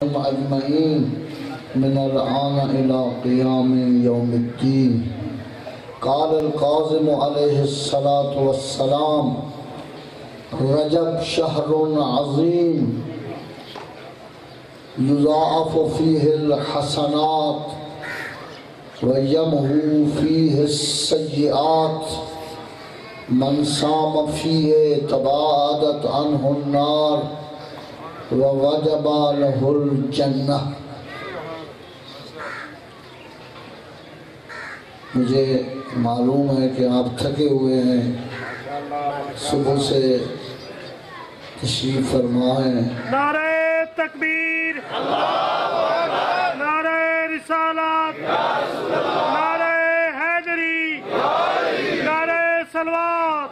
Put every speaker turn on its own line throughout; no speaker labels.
أجمعين من الآن إلى قيام يوم الدين. قال القاسم عليه الصلاة والسلام: رجب شهر عظيم يضاعف فيه الحسنات ويمحو فيه السيئات من صام فيه تباعدت عنه النار ووجب له الجنہ. مجھے معلوم ہے کہ آپ تھکے ہوئے ہیں، صبح سے تشریف فرما ہیں.
نعرہ تکبیر، نعرہ رسالت، نعرہ حیدری، نعرہ صلوات.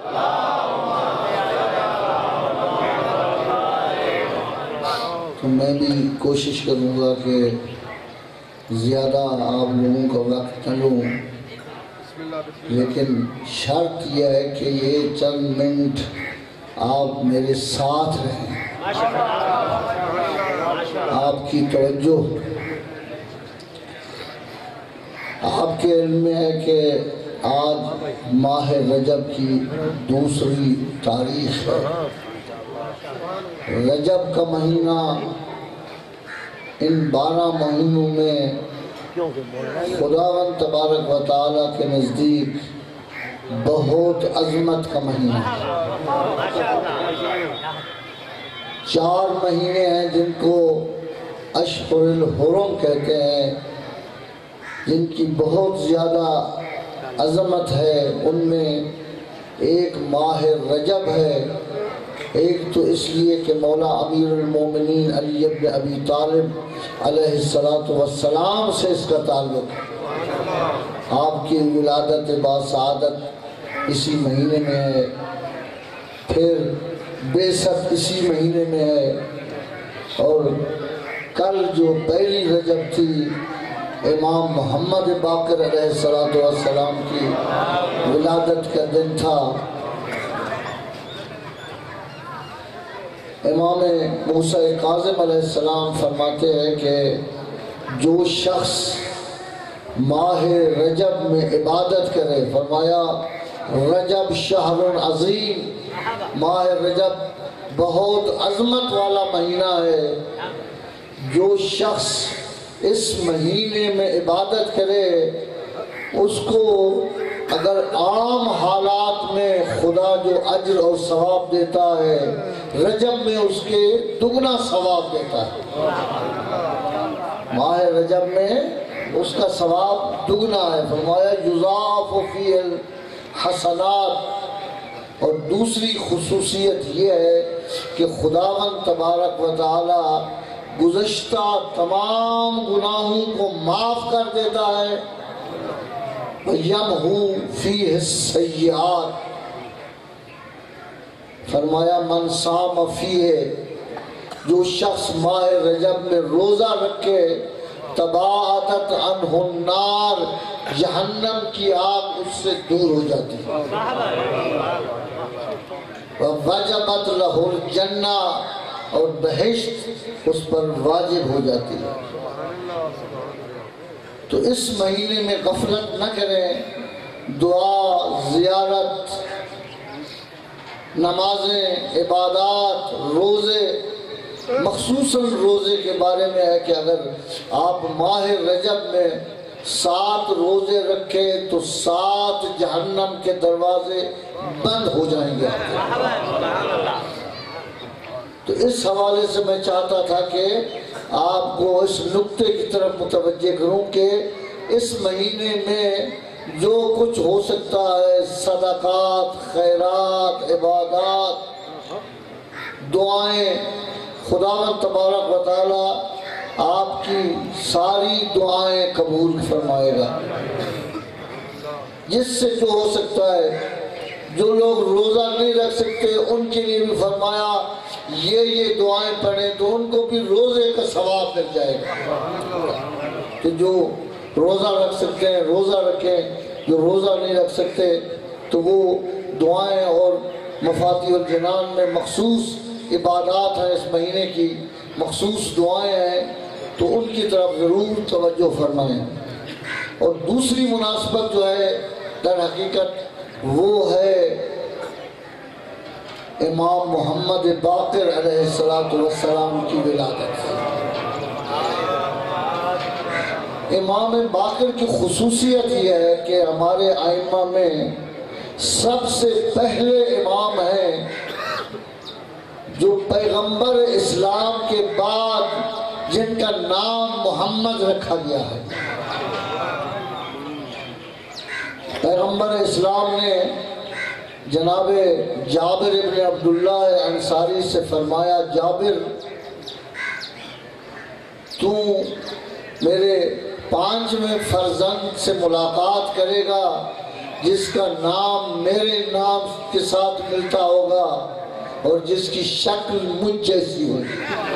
تو میں بھی کوشش کروں گا کہ زیادہ آپ لوگوں کا وقت نہ لوں، لیکن شرط یہ ہے کہ یہ چند منٹ آپ میرے ساتھ رہیں. آپ کی توجہ. آپ کے علم میں ہے کہ آج ماہ رجب کی دوسری تاریخ ہے. رجب کا مہینہ ان 12 مہینوں میں خداوند تبارک و تعالیٰ کے نزدیک بہت عظمت کا مہینہ ہے. 4 مہینے ہیں جن کو اشہر الحرم کہتے ہیں، جن کی بہت زیادہ عظمت ہے. ان میں ایک ماہ رجب ہے. ایک تو اس لیے کہ مولا امیر المومنین علی بن ابی طالب علیہ السلام سے اس کا تعلق ہے. آپ کی ولادت باسعادت اسی مہینے میں ہے، پھر بعثت اسی مہینے میں ہے، اور کل جو پہلی رجب تھی امام محمد باقر علیہ السلام کی ولادت کا دن تھا. امام موسیٰ کاظم علیہ السلام فرماتے ہیں کہ جو شخص ماہ رجب میں عبادت کرے، فرمایا رجب شہر عظیم، ماہ رجب بہت عظمت والا مہینہ ہے. جو شخص اس مہینے میں عبادت کرے اس کو اگر عام حالات میں خدا جو اجر اور ثواب دیتا ہے، رجب میں اس کے دگنا ثواب دیتا ہے. ماہ رجب میں اس کا ثواب دگنا ہے. فرمایا یضاعف فیہ الحسنات. اور دوسری خصوصیت یہ ہے کہ خداوند تبارک و تعالی گزشتہ تمام گناہوں کو معاف کر دیتا ہے. وَيَمْحُو فِيهِ السَّيِّئَاتِ. فرمایا من صام فیہ، جو شخص ماہ رجب میں روزہ رکھے، تباعدت عنہ النار، جہنم کی آگ اس سے دور ہو جاتی ہے. وَوَجَبَتْ لَهُ الْجَنَّةُ، اور بہشت اس پر واجب ہو جاتی ہے. تو اس مہینے میں غفلت نہ کریں. دعا، زیارت، نمازیں، عبادات، روزے. مخصوصاً روزے کے بارے میں ہے کہ اگر آپ ماہ رجب میں 7 روزے رکھے تو 7 جہنم کے دروازے بند ہو جائیں گے. تو اس حوالے سے میں چاہتا تھا کہ آپ کو اس نقطے کی طرف متوجہ کروں کہ اس مہینے میں جو کچھ ہو سکتا ہے، صدقات، خیرات، عبادات، دعائیں، خداوند تبارک و تعالی آپ کی ساری دعائیں قبول فرمائے گا. جس سے جو ہو سکتا ہے. جو لوگ روزہ نہیں رکھ سکتے ان کے لیے بھی فرمایا یہ دعائیں پڑھیں تو ان کو بھی روزے کا ثواب مل جائے گا. کہ جو روزہ رکھ سکتے ہیں روزہ رکھیں، جو روزہ نہیں رکھ سکتے تو وہ دعائیں اور مفاتیح الجنان میں مخصوص عبادات ہیں، اس مہینے کی مخصوص دعائیں ہیں تو ان کی طرف ضرور توجہ فرمائیں۔ اور دوسری مناسبت جو ہے در حقیقت وہ ہے امام محمد باقر علیہ السلام کی ولادت۔ امام باقر کی خصوصیت یہ ہے کہ ہمارے ائمہ میں سب سے پہلے امام ہیں جو پیغمبر اسلام کے بعد جن کا نام محمد رکھا گیا ہے۔ پیغمبر اسلام نے جناب جابر ابن عبداللہ انصاری سے فرمایا، جابر تو میرے 5ویں فرزند سے ملاقات کرے گا جس کا نام میرے نام کے ساتھ ملتا ہوگا اور جس کی شکل مجھ جیسی ہوگی۔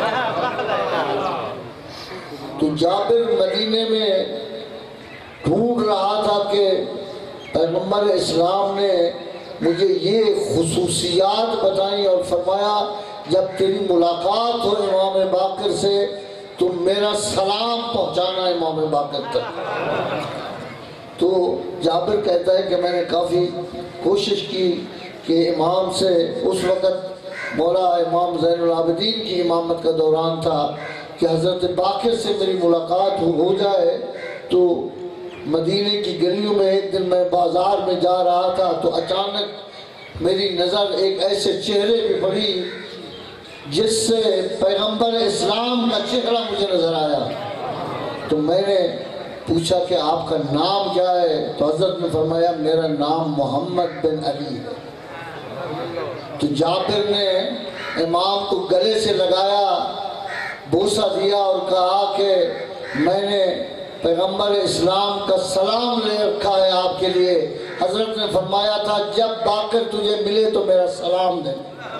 تو جابر مدینے میں ڈھونڈ رہا تھا کہ پیغمبر اسلام نے مجھے یہ خصوصیات بتائیں اور فرمایا جب تیری ملاقات ہو امام باقر سے تو میرا سلام پہنچانا امام باقر تک۔ تو جابر کہتا ہے کہ میں نے کافی کوشش کی کہ امام سے، اس وقت مولا امام زین العابدین کی امامت کا دوران تھا، کہ حضرت باقر سے میری ملاقات ہو جائے۔ تو مدینے کی گلیوں میں ایک دن میں بازار میں جا رہا تھا تو اچانک میری نظر ایک ایسے چہرے پہ پڑی جس سے پیغمبر اسلام کا چہرہ مجھے نظر آیا۔ تو میں نے پوچھا کہ آپ کا نام کیا ہے؟ تو حضرت نے فرمایا میرا نام محمد بن علی ہے۔ تو جابر نے امام کو گلے سے لگایا، بوسہ دیا اور کہا کہ میں نے پیغمبر اسلام کا سلام لے رکھا ہے آپ کے لیے۔ حضرت نے فرمایا تھا جب باقر تجھے ملے تو میرا سلام دے۔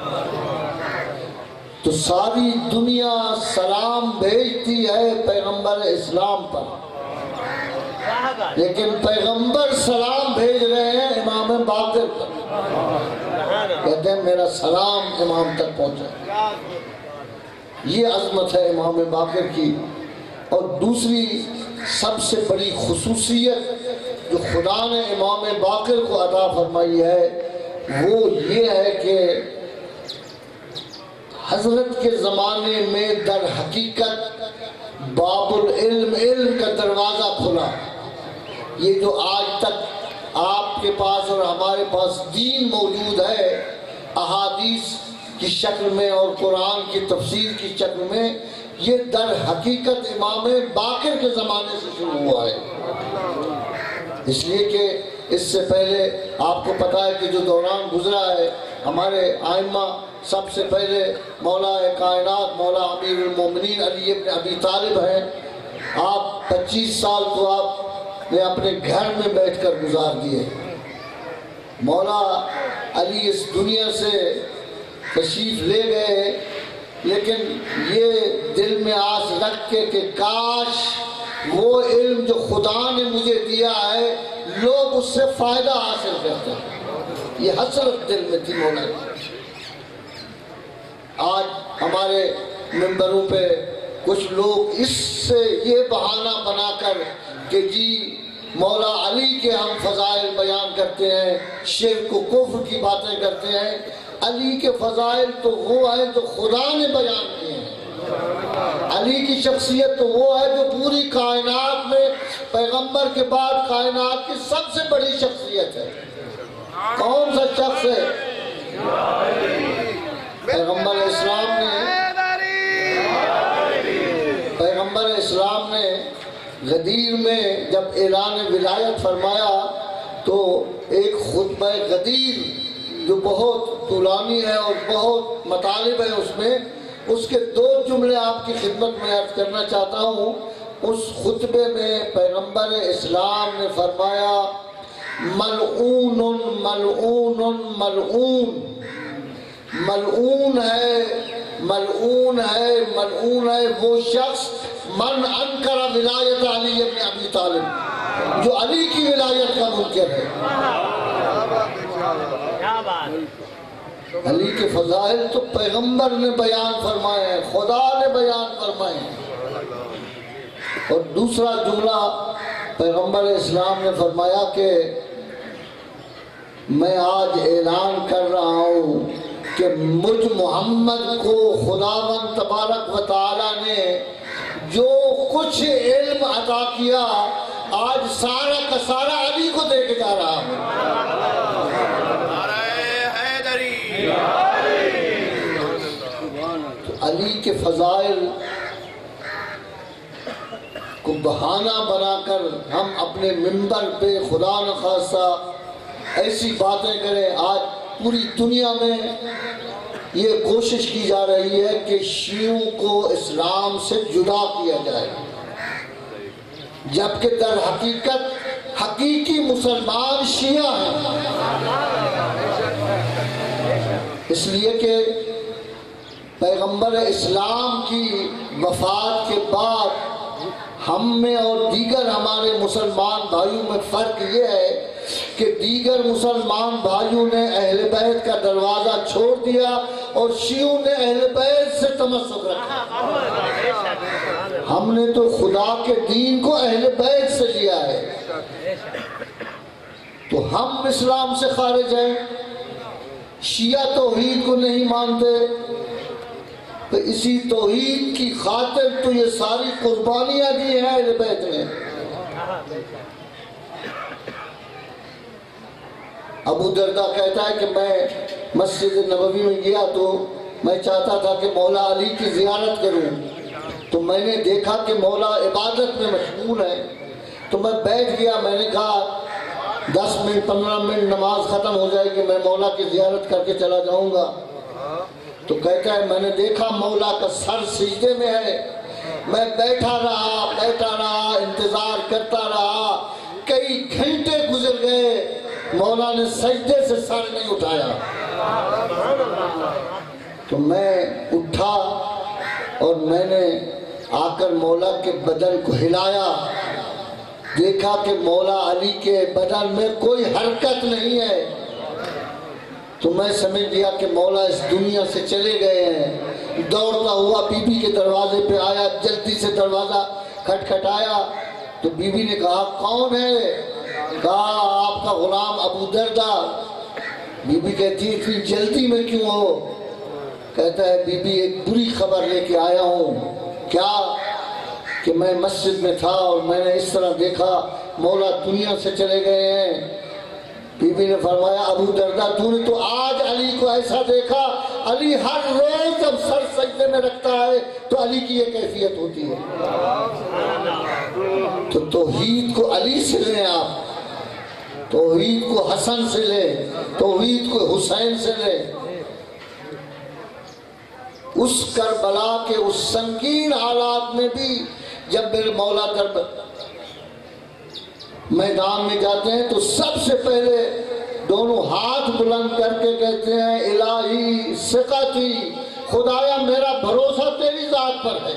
تو ساری دنیا سلام بھیجتی ہے پیغمبر اسلام پر، لیکن پیغمبر سلام بھیج رہے ہیں امام باقر پر، کہتے ہیں میرا سلام امام تک پہنچا۔ یہ عظمت ہے امام باقر کی۔ اور دوسری سب سے بڑی خصوصیت جو خدا نے امام باقر کو عطا فرمائی ہے وہ یہ ہے کہ حضرت کے زمانے میں در حقیقت باب العلم، علم کا دروازہ کھلا۔ یہ جو آج تک آپ کے پاس اور ہمارے پاس دین موجود ہے احادیث کی شکل میں اور قرآن کی تفسیر کی شکل میں، یہ در حقیقت امام باقر کے زمانے سے شروع ہوا ہے۔ اس لیے کہ اس سے پہلے آپ کو پتا ہے کہ جو دوران گزرا ہے ہمارے ائمہ سب سے پہلے مولا کائنات مولا امیر المومنین علی ابن ابی طالب ہیں۔ آپ 25 سال تو آپ نے اپنے گھر میں بیٹھ کر گزار دیے۔ مولا علی اس دنیا سے تشریف لے گئے، لیکن یہ دل میں آس رکھ کے کہ کاش وہ علم جو خدا نے مجھے دیا ہے لوگ اس سے فائدہ حاصل کرتے ہیں، یہ حسرت دل میں تھی مولا۔ آج ہمارے منبروں پہ کچھ لوگ اس سے یہ بہانہ بنا کر کہ جی مولا علی کے ہم فضائل بیان کرتے ہیں، شرک و کفر کی باتیں کرتے ہیں۔ علی کے فضائل تو وہ ہے جو خدا نے بیان کیے ہیں۔ علی کی شخصیت تو وہ ہے جو پوری کائنات میں پیغمبر کے بعد کائنات کی سب سے بڑی شخصیت ہے۔ کون سا شخص ہے؟ پیغمبر اسلام نے غدیر میں جب اعلان ولایت فرمایا تو ایک خطبہ غدیر جو بہت طولانی ہے اور بہت مطالب ہے اس میں، اس کے 2 جملے آپ کی خدمت میں عرض کرنا چاہتا ہوں۔ اس خطبے میں پیغمبر اسلام نے فرمایا ملعون ملعون ملعون، ملعون ہے وہ شخص من انکر ولایت علی ابن ابی طالب، جو علی کی ولایت کا منکر ہے۔ علی کے فضائل تو پیغمبر نے بیان فرمائے ہیں، خدا نے بیان فرمائے ہیں۔ اور دوسرا جملہ پیغمبر اسلام نے فرمایا کہ میں آج اعلان کر رہا ہوں کہ مجھ محمد کو خداوند تبارک و تعالی نے جو کچھ علم عطا کیا آج سارا کا سارا علی کو دے کے جا رہا ہوں۔ تو علی کے فضائل کو بہانہ بنا کر ہم اپنے منبر پہ خدا نخواستہ ایسی باتیں کریں۔ آج پوری دنیا میں یہ کوشش کی جا رہی ہے کہ شیعوں کو اسلام سے جدا کیا جائے، جبکہ در حقیقت حقیقی مسلمان شیعہ ہیں، اس لیے کہ پیغمبر اسلام کی وفات کے بعد ہم میں اور دیگر ہمارے مسلمان بھائیوں میں فرق یہ ہے کہ دیگر مسلمان بھائیوں نے اہل بیت کا دروازہ چھوڑ دیا اور شیعوں نے اہل بیت سے تمسک رکھا۔ ہم نے تو خدا کے دین کو اہل بیت سے لیا ہے، تو ہم اسلام سے خارج ہیں۔ شیعہ توحید کو نہیں مانتے، تو اسی توحید کی خاطر تو یہ ساری قربانیاں دی ہیں اہل بیت نے۔ ابو دردہ کہتا ہے کہ میں مسجد نبوی میں گیا تو میں چاہتا تھا کہ مولا علی کی زیارت کروں، تو میں نے دیکھا کہ مولا عبادت میں مشغول ہے، تو میں بیٹھ گیا۔ میں نے کہا 10 منٹ 15 منٹ نماز ختم ہو جائے گی، میں مولا کی زیارت کر کے چلا جاؤں گا۔ تو کہتا ہے میں نے دیکھا مولا کا سر سجدے میں ہے، میں بیٹھا رہا انتظار کرتا رہا، کئی گھنٹے گزر گئے، مولا نے سجدے سے سر نہیں اٹھایا۔ تو میں اٹھا اور میں نے آ کر مولا کے بدن کو ہلایا، دیکھا کہ مولا علی کے بدن میں کوئی حرکت نہیں ہے، تو میں سمجھ لیا کہ مولا اس دنیا سے چلے گئے ہیں۔ دوڑتا ہوا بی بی کے دروازے پہ آیا، جلدی سے دروازہ کھٹکھٹایا، تو بی بی نے کہا کون ہے؟ کہا آپ کا غلام ابو دردہ۔ بی بی کہتی ہے اتنی جلدی میں کیوں ہو؟ کہتا ہے بی بی ایک بری خبر لے کے آیا ہوں۔ کیا؟ کہ میں مسجد میں تھا اور میں نے اس طرح دیکھا مولا دنیا سے چلے گئے ہیں۔ بی بی نے فرمایا ابو دردہ تو نے تو آج علی کو ایسا دیکھا، علی ہر روز جب سر سجدے میں رکھتا ہے تو علی کی یہ کیفیت ہوتی ہے۔ تو توحید کو علی سے لیں، آپ توحید کو حسن سے لیں، توحید کو حسین سے لیں۔ اس کربلا کے اس سنگین حالات میں بھی جب میرے مولا میدان میں جاتے ہیں تو سب سے پہلے دونوں ہاتھ بلند کر کے کہتے ہیں الہی ثقتی، خدایا میرا بھروسہ تیری ذات پر ہے۔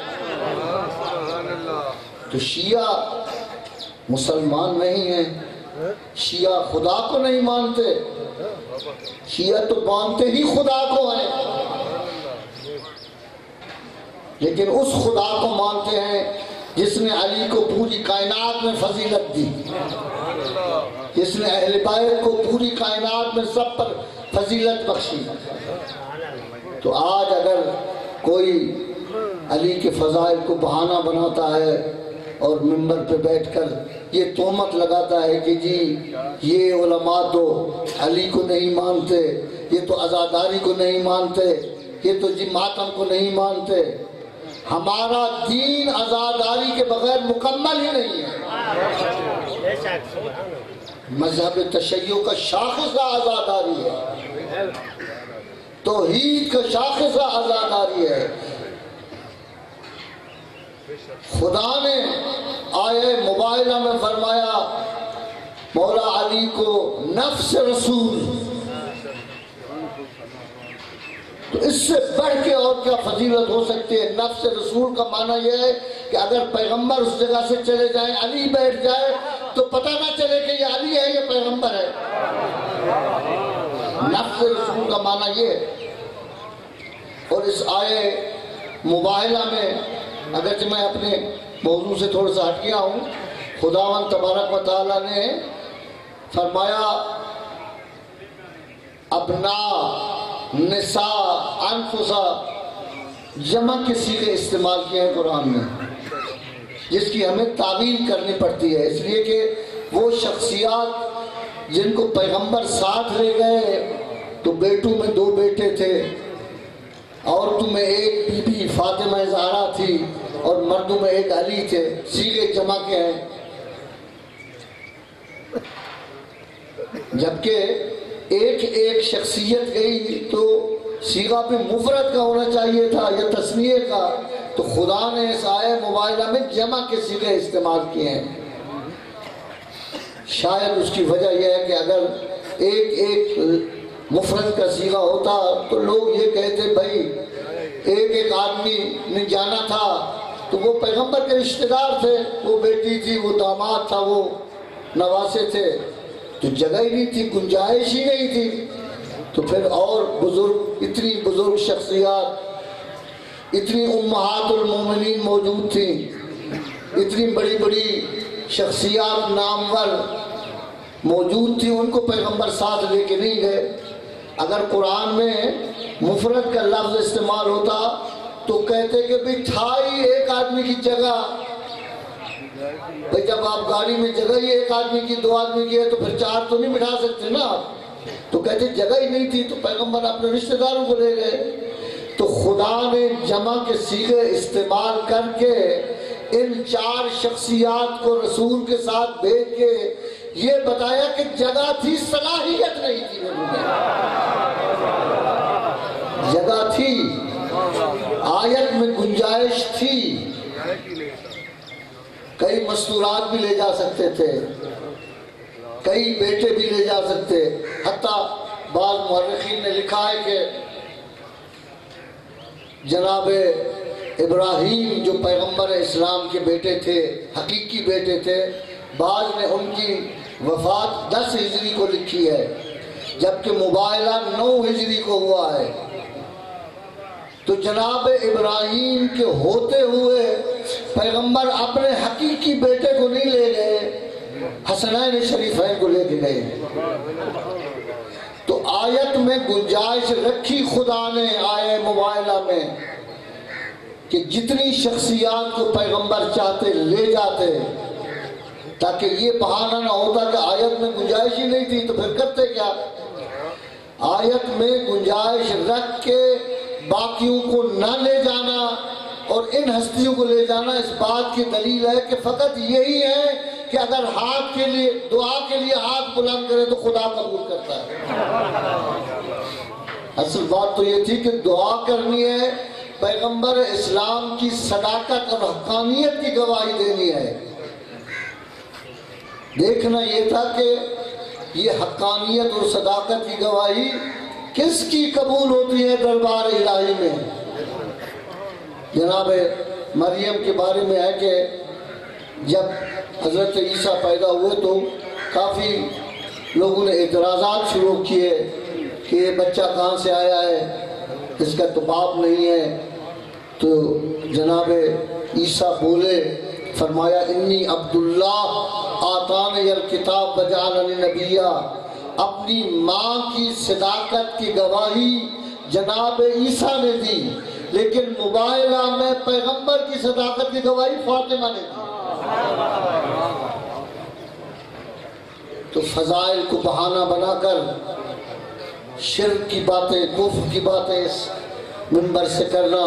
تو شیعہ مسلمان نہیں ہیں، شیعہ خدا کو نہیں مانتے، شیعہ تو مانتے ہی خدا کو ہیں، لیکن اس خدا کو مانتے ہیں جس نے علی کو پوری کائنات میں فضیلت دی، جس نے اہل بیت کو پوری کائنات میں سب پر فضیلت بخشی۔ تو آج اگر کوئی علی کے فضائل کو بہانہ بناتا ہے اور منبر پہ بیٹھ کر یہ تہمت لگاتا ہے کہ جی یہ علماء تو علی کو نہیں مانتے، یہ تو عزاداری کو نہیں مانتے، یہ تو جی ماتم کو نہیں مانتے، ہمارا دین عزاداری کے بغیر مکمل ہی نہیں ہے۔ مذہب تشیع کا شاخصہ عزاداری ہے، توحید کا شاخصہ عزاداری ہے۔ خدا نے آیہ مبارکہ میں فرمایا مولا علی کو نفس رسول، تو اس سے بڑھ کے اور کیا فضیلت ہو سکتی ہے؟ نفس رسول کا معنی یہ ہے کہ اگر پیغمبر اس جگہ سے چلے جائیں، علی بیٹھ جائے تو پتہ نہ چلے کہ یہ علی ہے یہ پیغمبر ہے۔ نفس رسول کا معنی یہ ہے۔ اور اس آیہ مباہلہ میں اگرچہ میں اپنے موضوع سے تھوڑا سا ہٹ گیا ہوں. خداوند تبارک و تعالیٰ نے فرمایا ابنا نساء انفسا جمع کے صیغے استعمال کیے ہیں قرآن میں، جس کی ہمیں تعویل کرنی پڑتی ہے، اس لیے کہ وہ شخصیات جن کو پیغمبر ساتھ لے گئے تو بیٹوں میں 2 بیٹے تھے، عورتوں میں 1 بی بی فاطمہ زہرا تھی اور مردوں میں 1 علی تھے. صیغے جمع کے ہیں. جبکہ ایک شخصیت گئی تو صیغہ پہ مفرد کا ہونا چاہیے تھا یا تثنیے کا، تو خدا نے اس آیہ مبارکہ میں جمع کے صیغے استعمال کیے ہیں. شاید اس کی وجہ یہ ہے کہ اگر ایک مفرد کا صیغہ ہوتا تو لوگ یہ کہتے بھائی ایک آدمی نے جانا تھا تو وہ پیغمبر کے رشتہ دار تھے، وہ بیٹی تھی، وہ داماد تھا، وہ نواسے تھے، تو جگہ ہی نہیں تھی، گنجائش ہی نہیں تھی. تو پھر اور اتنی بزرگ شخصیات، اتنی امہات المومنین موجود تھیں، اتنی بڑی شخصیات نامور موجود تھی، ان کو پیغمبر ساتھ لے کے نہیں گئے. اگر قرآن میں مفرد کا لفظ استعمال ہوتا تو کہتے کہ بھی تھا ہی 1 آدمی کی جگہ. بھئی جب آپ گاڑی میں جگہ ہی 1 آدمی کی 2 آدمی کی ہے تو پھر 4 تو نہیں بٹھا سکتے نا آپ. تو کہتے جگہ ہی نہیں تھی تو پیغمبر اپنے رشتہ داروں کو لے گئے. تو خدا نے جمع کے صیغے استعمال کر کے ان 4 شخصیات کو رسول کے ساتھ بھیج کے یہ بتایا کہ جگہ تھی، صلاحیت نہیں تھی. جگہ تھی، آیت میں گنجائش تھی، کئی مستورات بھی لے جا سکتے تھے، کئی بیٹے بھی لے جا سکتے. حتیٰ بعض مورخین نے لکھا ہے کہ جناب ابراہیم جو پیغمبر اسلام کے بیٹے تھے، حقیقی بیٹے تھے، بعض نے ان کی وفات 10 ہجری کو لکھی ہے، جبکہ مباحلہ 9 ہجری کو ہوا ہے. تو جناب ابراہیم کے ہوتے ہوئے پیغمبر اپنے حقیقی بیٹے کو نہیں لے گئے، حسنین شریفین کو لے کے گئے. تو آیت میں گنجائش رکھی خدا نے آیہ مباحلہ میں کہ جتنی شخصیات کو پیغمبر چاہتے لے جاتے، تاکہ یہ بہانہ نہ ہوتا کہ آیت میں گنجائش ہی نہیں تھی تو پھر کرتے کیا. آیت میں گنجائش رکھ کے باقیوں کو نہ لے جانا اور ان ہستیوں کو لے جانا اس بات کی دلیل ہے کہ فقط یہی ہے کہ اگر ہاتھ کے لیے دعا کے لیے ہاتھ بلند کرے تو خدا قبول کرتا ہے. اصل بات تو یہ تھی کہ دعا کرنی ہے، پیغمبر اسلام کی صداقت اور حقانیت کی گواہی دینی ہے. دیکھنا یہ تھا کہ یہ حقانیت اور صداقت کی گواہی کس کی قبول ہوتی ہے دربار الہی میں. جناب مریم کے بارے میں ہے کہ جب حضرت عیسیٰ پیدا ہوئے تو کافی لوگوں نے اعتراضات شروع کیے کہ یہ بچہ کہاں سے آیا ہے، اس کا تو باپ نہیں ہے. تو جناب عیسیٰ بولے، فرمایا انی عبداللہ آتانی الکتاب وجعلنی نبیہ. اپنی ماں کی صداقت کی گواہی جناب عیسیٰ نے دی، لیکن مباحلہ میں پیغمبر کی صداقت کی گواہی فاطمہ نے دی. تو فضائل کو بہانہ بنا کر شرک کی باتیں، کفر کی باتیں اس منبر سے کرنا،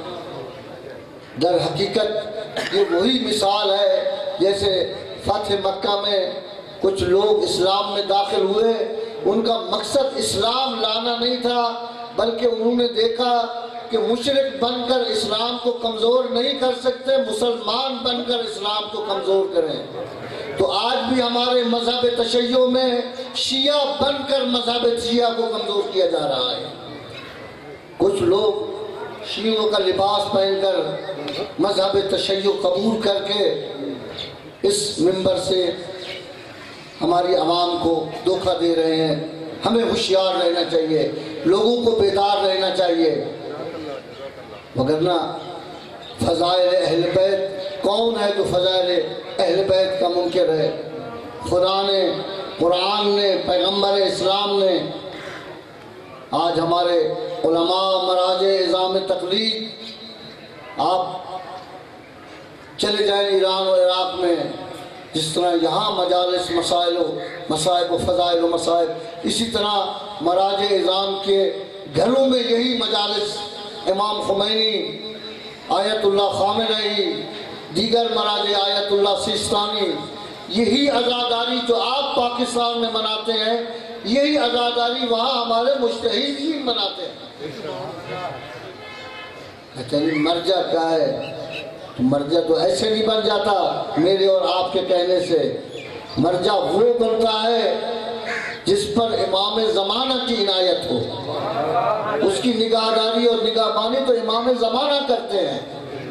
در حقیقت یہ وہی مثال ہے جیسے فتح مکہ میں کچھ لوگ اسلام میں داخل ہوئے، ان کا مقصد اسلام لانا نہیں تھا، بلکہ انہوں نے دیکھا کہ مشرک بن کر اسلام کو کمزور نہیں کر سکتے، مسلمان بن کر اسلام کو کمزور کریں. تو آج بھی ہمارے مذہب تشیع میں شیعہ بن کر مذہب شیعہ کو کمزور کیا جا رہا ہے. کچھ لوگ شیعوں کا لباس پہن کر مذہب تشیع قبول کر کے اس منبر سے ہماری عوام کو دھوکہ دے رہے ہیں. ہمیں ہوشیار رہنا چاہیے، لوگوں کو بیدار رہنا چاہیے، وگرنہ فضائل اہل بیت، کون ہے جو فضائل اہل بیت کا منکر ہے؟ خدا نے، قرآن نے، پیغمبر اسلام نے، آج ہمارے علماء مراجع عظام تقلید، آپ چلے جائیں ایران و عراق میں، جس طرح یہاں مجالس مصائب و فضائل و مصائب، اسی طرح مراجع عظام کے گھروں میں یہی مجالس، امام خمینی، آیت اللہ خامنئی، دیگر مراجع آیت اللہ سیستانی، یہی عزاداری جو آپ پاکستان میں مناتے ہیں، یہی عزاداری وہاں ہمارے مجتہدین مناتے ہیں۔ کہتے ہیں مرجع کیا ہے؟ مرجع تو ایسے نہیں بن جاتا میرے اور آپ کے کہنے سے، مرجع وہ بنتا ہے جس پر امام زمانہ کی عنایت ہو، اس کی نگاہداری اور نگہبانی تو امام زمانہ کرتے ہیں۔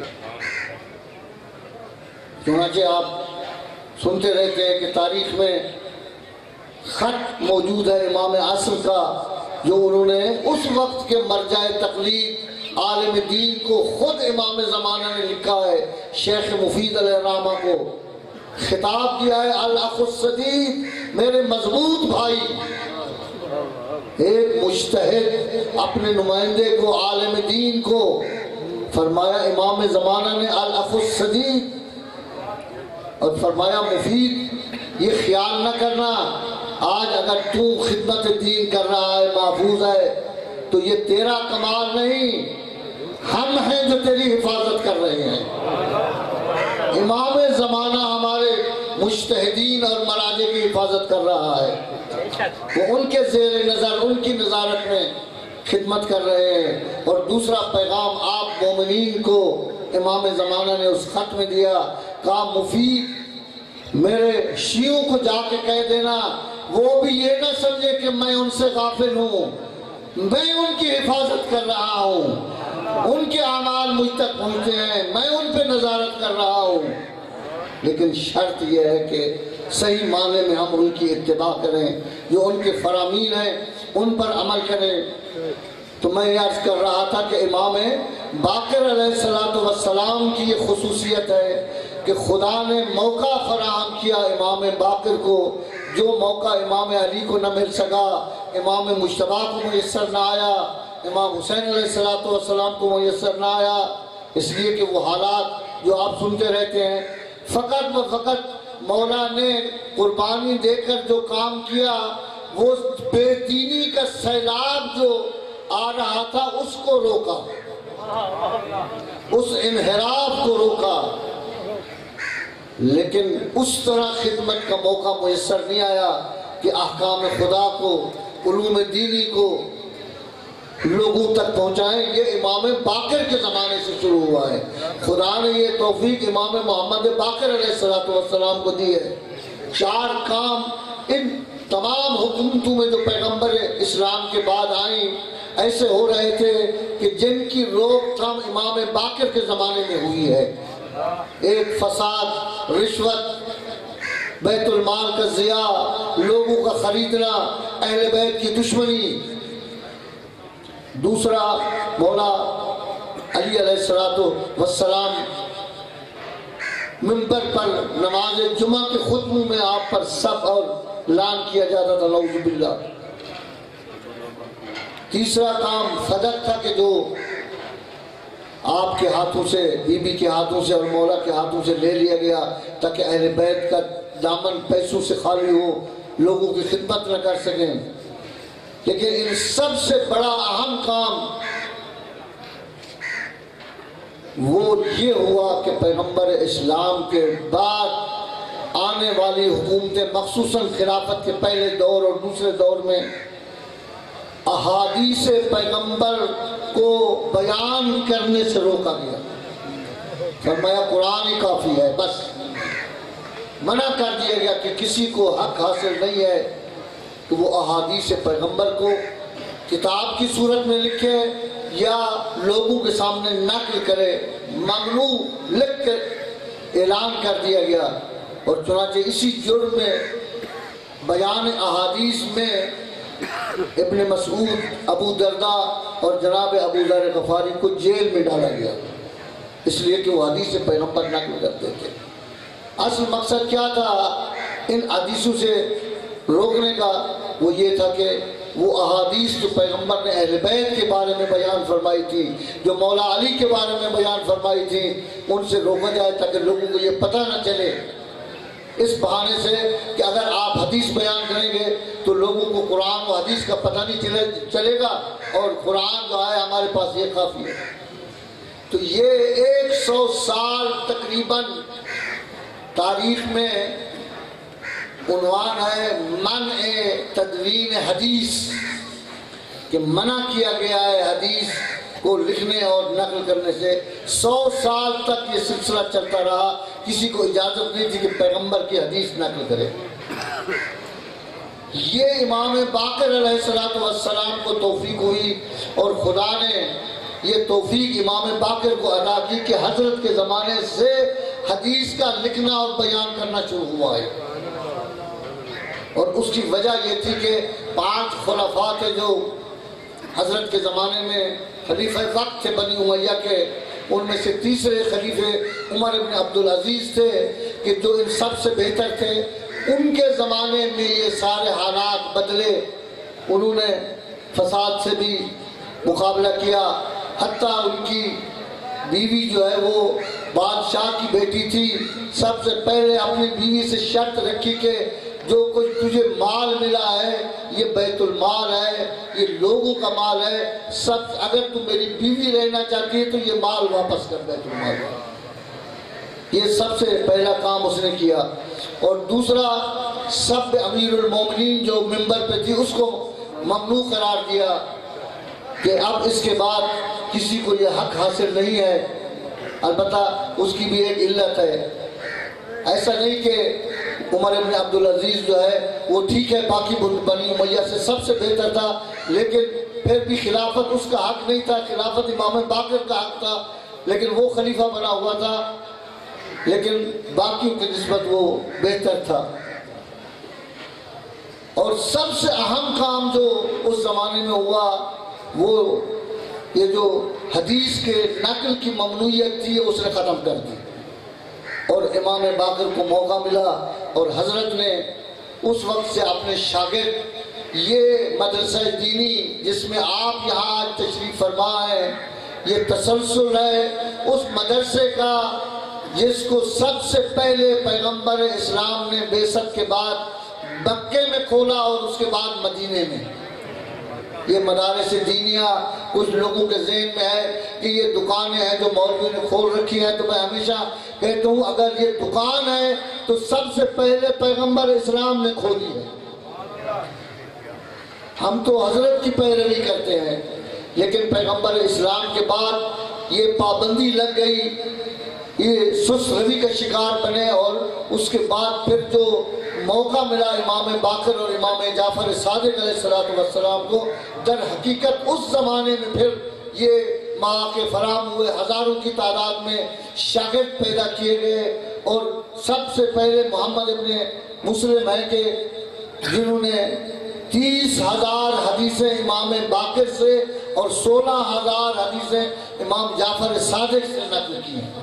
چنانچہ آپ سنتے رہتے ہیں کہ تاریخ میں خط موجود ہے امام عصر کا، جو انہوں نے اس وقت کے مرجع تقلید عالم دین کو خود امام زمانہ نے لکھا ہے، شیخ مفید علیہ الرحمہ کو خطاب دیا ہے، الاخ الصدیق، میرے مضبوط بھائی۔ ایک مجتہد اپنے نمائندے کو، عالم دین کو فرمایا امام زمانہ نے الاخ الصدیق، اور فرمایا مفید یہ خیال نہ کرنا آج اگر تو خدمت دین کر رہا ہے، محفوظ ہے، تو یہ تیرا کمال نہیں، ہم ہیں جو تیری حفاظت کر رہے ہیں۔ امام زمانہ ہمارے مجتہدین اور مراجع کی حفاظت کر رہا ہے، وہ ان کے زیر نظر، ان کی نظارت میں خدمت کر رہے ہیں۔ اور دوسرا پیغام آپ مومنین کو امام زمانہ نے اس خط میں دیا، کہا مفید میرے شیعوں کو جا کے کہہ دینا، وہ بھی یہ نہ سمجھے کہ میں ان سے غافل ہوں، میں ان کی حفاظت کر رہا ہوں، ان کے اعمال مجھ تک پہنچتے ہیں، میں ان پہ نظارت کر رہا ہوں، لیکن شرط یہ ہے کہ صحیح معنی میں ہم ان کی اتباع کریں، جو ان کے فرامین ہیں ان پر عمل کریں۔ تو میں عرض کر رہا تھا کہ امام باقر علیہ السلام کی یہ خصوصیت ہے کہ خدا نے موقع فراہم کیا امام باقر کو، جو موقع امام علی کو نہ مل سکا، امام مجتبیٰ کو میسر نہ آیا، امام حسین علیہ السلام کو میسر نہ آیا، اس لیے کہ وہ حالات جو آپ سنتے رہتے ہیں، فقط و فقط مولا نے قربانی دے کر جو کام کیا، وہ بے دینی کا سیلاب جو آ رہا تھا اس کو روکا، اس انحراف کو روکا، لیکن اس طرح خدمت کا موقع میسر نہیں آیا کہ احکام خدا کو، علوم دینی کو لوگوں تک پہنچائیں۔ یہ امام باقر کے زمانے سے شروع ہوا ہے، خدا نے یہ توفیق امام محمد باقر علیہ السلام کو دی ہے۔ 4 کام ان تمام حکومتوں میں جو پیغمبر اسلام کے بعد آئیں ایسے ہو رہے تھے کہ جن کی روک تھام امام باقر کے زمانے میں ہوئی ہے۔ ایک فساد، رشوت، بیت المال کا ضیاع، لوگوں کا خریدنا، اہل بیت کی دشمنی۔ دوسرا، مولا علی علیہ السلام منبر پر نماز جمعہ کے خطبوں میں آپ پر سب اور لعن کیا جاتا تھا، نعوذ باللہ۔ تیسرا کام صدق تھا کہ جو آپ کے ہاتھوں سے، بی بی کے ہاتھوں سے اور مولا کے ہاتھوں سے لے لیا گیا تاکہ اہل بیت کا دامن پیسوں سے خالی ہو، لوگوں کی خدمت نہ کر سکیں۔ لیکن ان سب سے بڑا اہم کام وہ یہ ہوا کہ پیغمبر اسلام کے بعد آنے والی حکومتیں، خصوصاً خلافت کے پہلے دور اور دوسرے دور میں، احادیث پیغمبر کو بیان کرنے سے روکا گیا۔ فرمایا قرآن ہی کافی ہے، بس منع کر دیا گیا کہ کسی کو حق حاصل نہیں ہے کہ وہ احادیث پیغمبر کو کتاب کی صورت میں لکھے یا لوگوں کے سامنے نقل کرے، ممنوع لکھ کر اعلان کر دیا گیا۔ اور چنانچہ اسی جرم میں بیان احادیث میں ابن مسعود، ابو درداء اور جناب ابو ذر غفاری کو جیل میں ڈالا گیا۔ اس لیے کہ وہ حدیث پیغمبر نقل کرتے تھے۔ اصل مقصد کیا تھا ان حدیثوں سے روکنے کا؟ وہ یہ تھا کہ وہ احادیث جو پیغمبر نے اہل بیت کے بارے میں بیان فرمائی تھی، جو مولا علی کے بارے میں بیان فرمائی تھی، ان سے روکا جائے تاکہ لوگوں کو یہ پتہ نہ چلے اس بہانے سے کہ اگر آپ حدیث بیان کریں گے تو لوگوں کو قرآن و حدیث کا پتہ نہیں چلے گا، اور قرآن جو ہے ہمارے پاس یہ کافی ہے۔ تو یہ 100 سال تقریباً تاریخ میں عنوان ہے منع تدوین حدیث، کہ منع کیا گیا ہے حدیث کو لکھنے اور نقل کرنے سے۔ 100 سال تک یہ سلسلہ چلتا رہا، کسی کو اجازت نہیں تھی کہ پیغمبر کی حدیث نقل کرے۔ یہ امام باقر علیہ السلام کو توفیق ہوئی، اور خدا نے یہ توفیق امام باقر کو عطا کی کہ حضرت کے زمانے سے حدیث کا لکھنا اور بیان کرنا شروع ہوا ہے۔ اور اس کی وجہ یہ تھی کہ 5 خلفاء تھے جو حضرت کے زمانے میں خلیفہ وقت تھے بنی امیہ کے، ان میں سے تیسرے خلیفے عمر ابن عبدالعزیز تھے کہ جو ان سب سے بہتر تھے۔ ان کے زمانے میں یہ سارے حالات بدلے، انہوں نے فساد سے بھی مقابلہ کیا، حتیٰ ان کی بیوی جو ہے وہ بادشاہ کی بیٹی تھی، سب سے پہلے اپنی بیوی سے شرط رکھی کہ جو کچھ تجھے مال ملا ہے یہ بیت المال ہے، یہ لوگوں کا مال ہے، سب اگر تم میری بیوی رہنا چاہتی ہے تو یہ مال واپس کر بیت المال ہے۔ یہ سب سے پہلا کام اس نے کیا۔ اور دوسرا، سب امیر المومنین جو ممبر پہ تھی اس کو ممنوع قرار دیا کہ اب اس کے بعد کسی کو یہ حق حاصل نہیں ہے۔ البتہ اس کی بھی ایک علت ہے، ایسا نہیں کہ عمر ابن عبدالعزیز جو ہے وہ ٹھیک ہے باقی بنی امیہ سے سب سے بہتر تھا، لیکن پھر بھی خلافت اس کا حق نہیں تھا، خلافت امام باقر کا حق تھا، لیکن وہ خلیفہ بنا ہوا تھا، لیکن باقیوں کی نسبت وہ بہتر تھا۔ اور سب سے اہم کام جو اس زمانے میں ہوا وہ یہ جو حدیث کے نقل کی ممنوعیت تھی اس نے ختم کر دی، اور امام باقر کو موقع ملا، اور حضرت نے اس وقت سے اپنے شاگرد یہ مدرسہ دینی جس میں آپ یہاں آج تشریف فرما ہے، یہ تسلسل ہے اس مدرسے کا جس کو سب سے پہلے پیغمبر اسلام نے بعثت کے بعد مکے میں کھولا اور اس کے بعد مدینے میں۔ یہ مدارس دینیہ کچھ لوگوں کے ذہن میں ہے کہ یہ دکانیں ہیں جو مولوی نے کھول رکھی ہیں، تو میں ہمیشہ کہتا ہوں اگر یہ دکان ہے تو سب سے پہلے پیغمبر اسلام نے کھولی ہے۔ ہم تو حضرت کی پیروی کرتے ہیں، لیکن پیغمبر اسلام کے بعد یہ پابندی لگ گئی، یہ سست روی کا شکار بنے، اور اس کے بعد پھر جو موقع ملا امام باقر اور امام جعفر صادق علیہ السلام کو، در حقیقت اس زمانے میں پھر یہ مواقع فراہم ہوئے، ہزاروں کی تعداد میں شاگرد پیدا کیے گئے، اور سب سے پہلے محمد ابن مسلم ہے کہ جنہوں نے 30,000 حدیثیں امام باقر سے اور 16,000 حدیثیں امام جعفر صادق سے نقل کی ہیں۔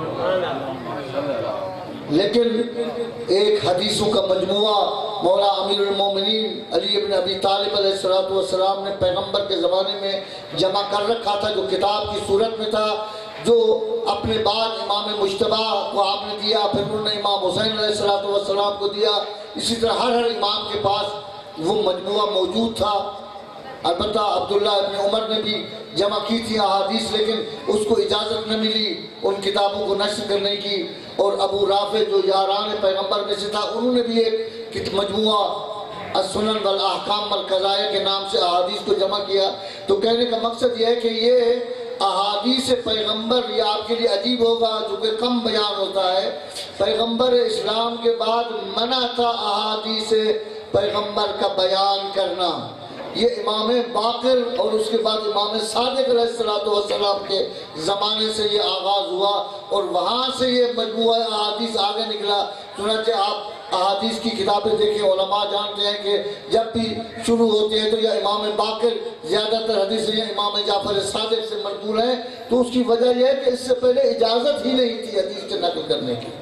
لیکن ایک حدیثوں کا مجموعہ مولا امیر المومنین علی ابن ابی طالب علیہ السلام نے پیغمبر کے زمانے میں جمع کر رکھا تھا، جو کتاب کی صورت میں تھا، جو اپنے بعد امام مجتبیٰ کو آپ نے دیا، پھر انہوں نے امام حسین علیہ السلام کو دیا، اسی طرح ہر امام کے پاس وہ مجموعہ موجود تھا۔ البتہ عبداللہ ابن عمر نے بھی جمع کی تھی احادیث، لیکن اس کو اجازت نہ ملی ان کتابوں کو نشر کرنے کی، اور ابو رافع جو یاران پیغمبر میں سے تھا انہوں نے بھی ایک مجموعہ السنن والاحکام والقضائے کے نام سے احادیث کو جمع کیا۔ تو کہنے کا مقصد یہ ہے کہ یہ احادیث پیغمبر یہ آپ کے لیے عجیب ہوگا جو کہ کم بیان ہوتا ہے، پیغمبر اسلام کے بعد منع تھا احادیث پیغمبر کا بیان کرنا، یہ امام باقر اور اس کے بعد امام صادق علیہ السلام کے زمانے سے یہ آغاز ہوا اور وہاں سے یہ مجموعہ احادیث آگے نکلا. چنانچہ آپ احادیث کی کتابیں دیکھیں، علماء جانتے ہیں کہ جب بھی شروع ہوتے ہیں تو یا امام باقر زیادہ تر حدیثیں یا امام جعفر صادق سے منقول ہیں. تو اس کی وجہ یہ ہے کہ اس سے پہلے اجازت ہی نہیں تھی حدیث کے نقل کرنے کی.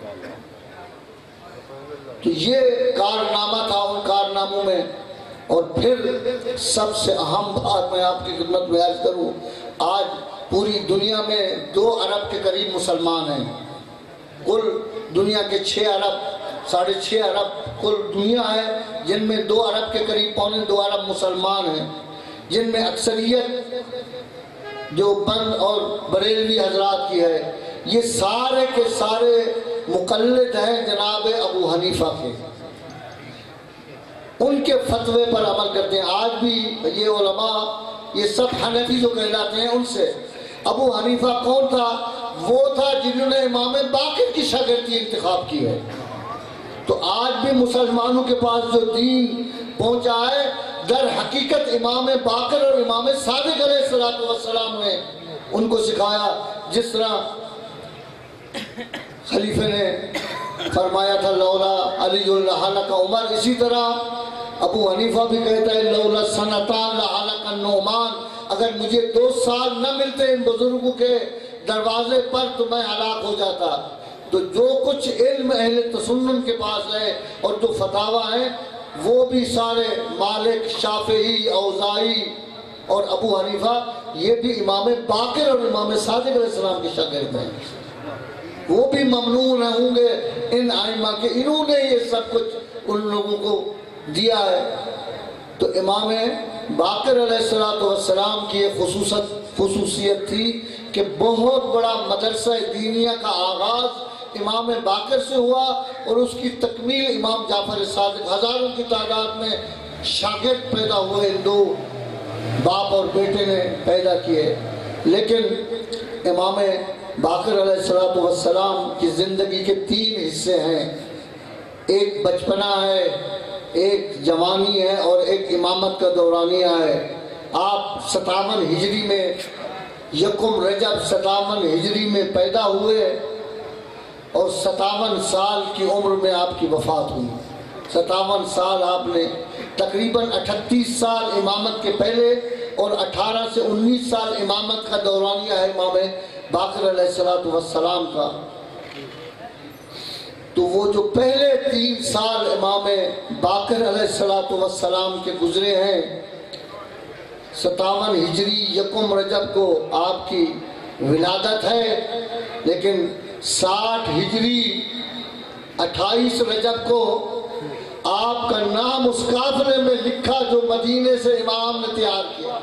تو یہ کارنامہ تھا ان کارناموں میں. اور پھر سب سے اہم بات میں آپ کی خدمت میں عرض کروں، آج پوری دنیا میں 2 ارب کے قریب مسلمان ہیں. کل دنیا کے 6 ارب 6.5 ارب کل دنیا ہے، جن میں 2 ارب کے قریب 2.25 ارب مسلمان ہیں، جن میں اکثریت جو بند اور بریلوی حضرات کی ہے. یہ سارے کے سارے مقلد ہیں جناب ابو حنیفہ کے، ان کے فتوے پر عمل کرتے ہیں. آج بھی یہ علماء یہ سب حنفی جو کہلاتے ہیں ان سے. ابو حنیفہ کون تھا؟ وہ تھا جنہوں نے امام باقر کی شاگردی انتخاب کی ہے. تو آج بھی مسلمانوں کے پاس جو دین پہنچا ہے در حقیقت امام باقر اور امام صادق علیہ السلام نے ان کو سکھایا. جس طرح خلیفہ نے فرمایا تھا لولا علی لحلق عمر، اسی طرح ابو حنیفہ بھی کہتا ہے لولا سنتان لحلق النعمان، اگر مجھے 2 سال نہ ملتے ان بزرگوں کے دروازے پر تو میں ہلاک ہو جاتا. تو جو کچھ علم اہل تسنن کے پاس ہے اور جو فتاوی ہیں وہ بھی سارے مالک، شافعی، اوزاعی اور ابو حنیفہ یہ بھی امام باقر اور امام صادق علیہ السلام کے شاگرد ہیں. وہ بھی ممنون ہوں گے ان ائمہ کے، انہوں نے یہ سب کچھ ان لوگوں کو دیا ہے. تو امام باقر علیہ السلام کی ایک خصوصیت تھی کہ بہت بڑا مدرسہ دینیہ کا آغاز امام باقر سے ہوا اور اس کی تکمیل امام جعفر صادق. ہزاروں کی تعداد میں شاگرد پیدا ہوئے، 2 باپ اور بیٹے نے پیدا کیے. لیکن امام باقر علیہ السلام کی زندگی کے 3 حصے ہیں. ایک بچپنا ہے، ایک جوانی ہے اور ایک امامت کا دورانیہ ہے. آپ 57 ہجری میں 1 رجب 57 ہجری میں پیدا ہوئے اور 57 سال کی عمر میں آپ کی وفات ہوئی. 57 سال آپ نے تقریباً 38 سال امامت کے پہلے اور 18 سے 19 سال امامت کا دورانیہ ہے امام باقر علیہ السلام کا. تو وہ جو پہلے 3 سال امام باقر علیہ السلام کے گزرے ہیں، 57 ہجری 1 رجب کو آپ کی ولادت ہے، لیکن 60 ہجری 28 رجب کو آپ کا نام اس قافلے میں لکھا جو مدینے سے امام نے تیار کیا.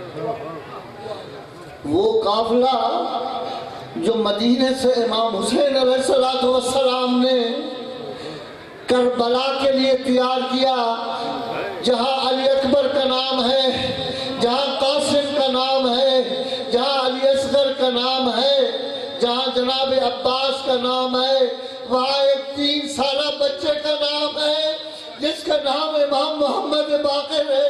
وہ قافلہ جو مدینے سے امام حسین علیہ السلام نے کربلا کے لیے تیار کیا، جہاں علی اکبر کا نام ہے، جہاں قاسم کا نام ہے، جہاں علی اصغر کا نام ہے، جہاں جناب عباس کا نام ہے، وہاں ایک 3 سالہ بچے کا نام ہے جس کا نام امام محمد باقر ہے.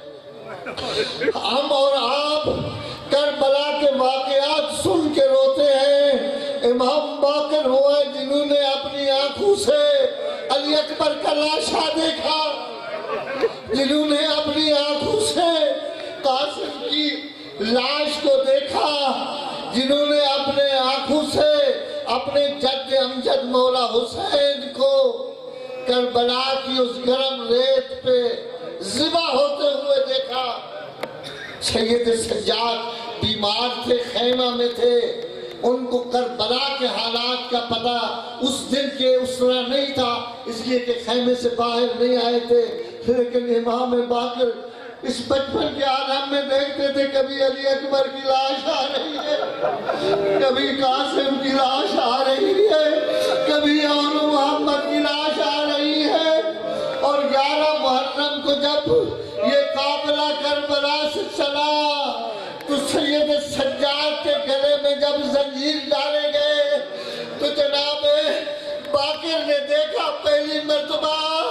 ہم اور آپ کربلا کے واقعات سن کے روتے ہیں. امام باقر ہوئے جنہوں نے اپنی آنکھوں سے علی اکبر کا لاشا دیکھا، جنہوں نے اپنی آنکھوں سے قاسم کی لاش کو دیکھا، جنہوں نے اپنے آنکھوں سے اپنے جد امجد مولا حسین کو کربلا کی اس گرم ریت پہ ذبح ہوتے ہوئے دیکھا. سید سجاد بیمار تھے، خیمہ میں تھے، ان کو کربلا کے حالات کا پتہ اس دن کے اس طرح نہیں تھا، اس لیے کہ خیمے سے باہر نہیں آئے تھے. لیکن امام باقر اس بچپن کے عالم میں دیکھتے تھے کبھی علی اکبر کی لاش آ رہی ہے، کبھی قاسم کی لاش آ رہی ہے، کبھی امام محمد کی لاش آ رہی ہے. اور 11 محرم کو جب یہ قافلہ کربلا سے چلا تو سید سجاد کے گلے میں جب زنجیر ڈالے گئے تو جناب باقر نے دیکھا پہلی مرتبہ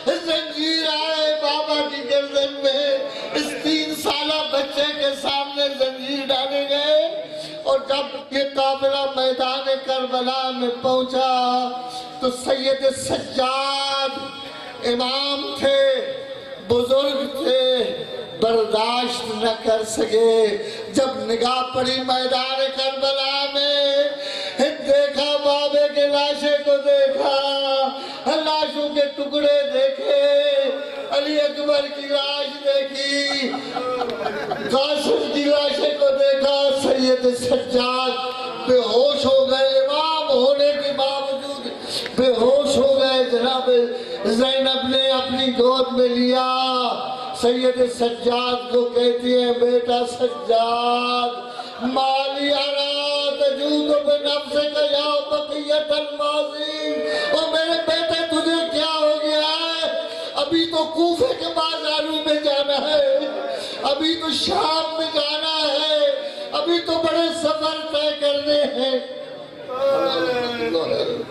زنجیر آئے بابا کی گردن میں، اس 3 سالہ بچے کے سامنے زنجیر ڈالے گئے، اور جب یہ قافلہ میدان کربلا میں پہنچا تو سید سجاد امام تھے، بزرگ تھے، برداشت نہ کر سکے۔ جب نگاہ پڑی میدان کربلا میں، دیکھا بابے کے لاشے کو، دیکھا لاشوں کے ٹکڑے دیکھے، علی اکبر کی لاش دیکھی، قاسم کی لاشے کو دیکھا، سید سجاد بے ہوش ہو گئے، امام ہونے کے باوجود بے ہوش ہو گئے۔ جناب زینب نے اپنی گود میں لیا، سید سجاد کو کہتی ہے بیٹا سجاد، مالی ارا تجود بنفسک یا بقیت الماضی، اور میرے بیٹے تجھے کیا ہو گیا ہے؟ ابھی تو کوفے کے بازاروں میں جانا ہے، ابھی تو شام میں جانا ہے، ابھی تو بڑے سفر طے کرنے ہیں۔